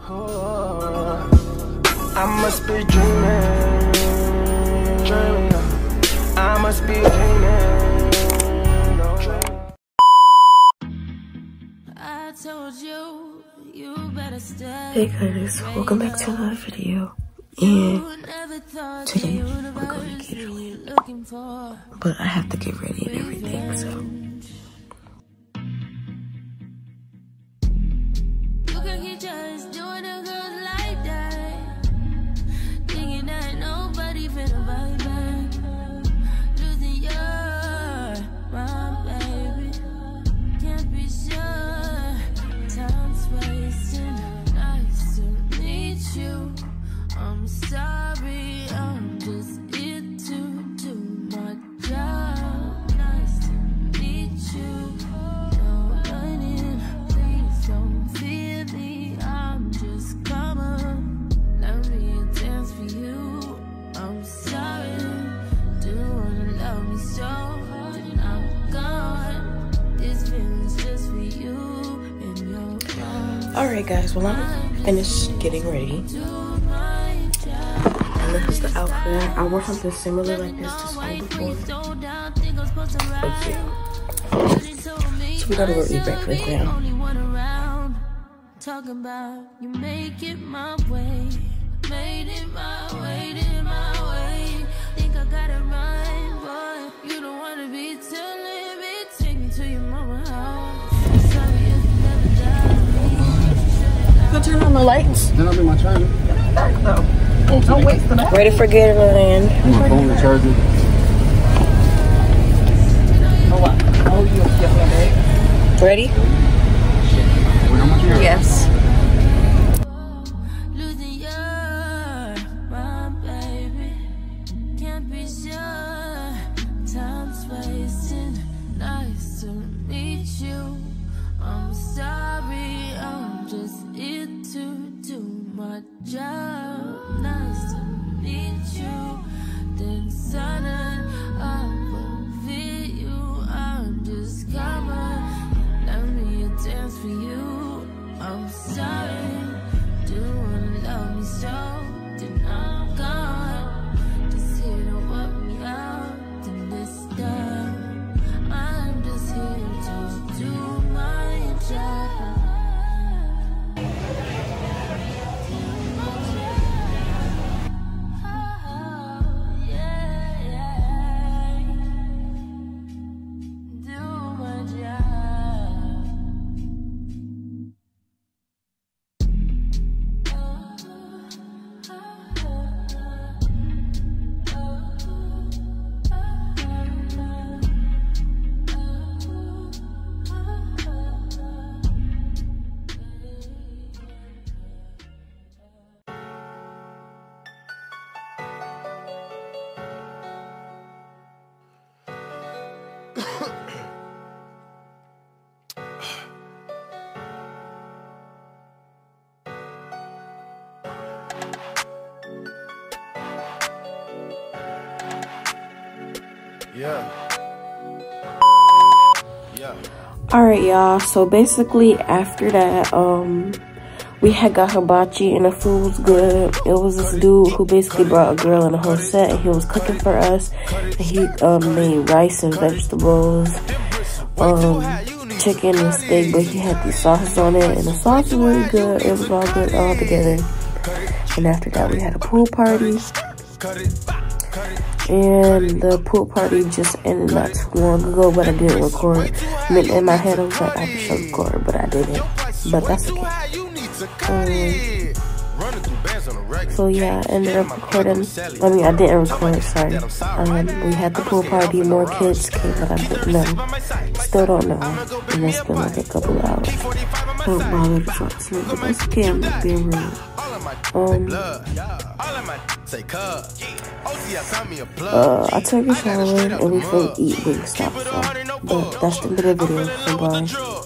I must be dreaming, dreaming. I must be dreaming. I told you, you better stay. Hey guys, welcome back to another video. And today we're going to Gator, but I have to get ready and everything, so. I'm sorry, I'm just here to do my job. Nice to meet you. No running, please don't fear me. I'm just coming. Let me dance for you. I'm sorry, do you wanna love me so? Then I'm gone. This feeling's just for you and your love. Alright guys, well I'm finished getting ready. This is the outfit. I wore something similar like this to school before. But yeah. So we gotta go eat breakfast now. Talking about you make it my way. Made it my way, think I got it right, boy. You don't wanna be telling me. Take me to your mama's house. Sorry if you never died. Go turn on the lights. Then I'll be my charger. Oh. Don't waste the night. Ready for Gatorland. My phone and charger. Oh, wow. Oh, you definitely ready? Yes. Losing you, my baby. Can't be sure. Time's wasting. Nice to meet you. I'm sorry, I'm just here to do my job. Nice to meet you. Then sudden I will feel you. I'm just coming. Let me dance for you. I'm sorry. Do you wanna love me so? Then I'm gone. Just here to work me out. Then this time I'm just here to do my job. Yeah. Alright y'all, so basically after that, we had got hibachi and the food was good. It was this dude who basically brought a girl in the whole set and he was cooking for us. And he made rice and vegetables, chicken and steak, but he had these sauces on it and the sauce was really good. It was all good all together. And after that we had a pool party. And the pool party just ended not too long ago, but I didn't record. I mean, in my head I was like, I should record, but I didn't. But that's okay. So yeah, I ended up recording. I mean, I didn't record, sorry. We had the pool party, more kids came, but I didn't know. Still don't know. And it's been like a couple hours. I don't bother to talk to me, but that's okay, I'm not being rude. I took a shower and we finna eat Wingstop, so, but that's the end of the video, so bye.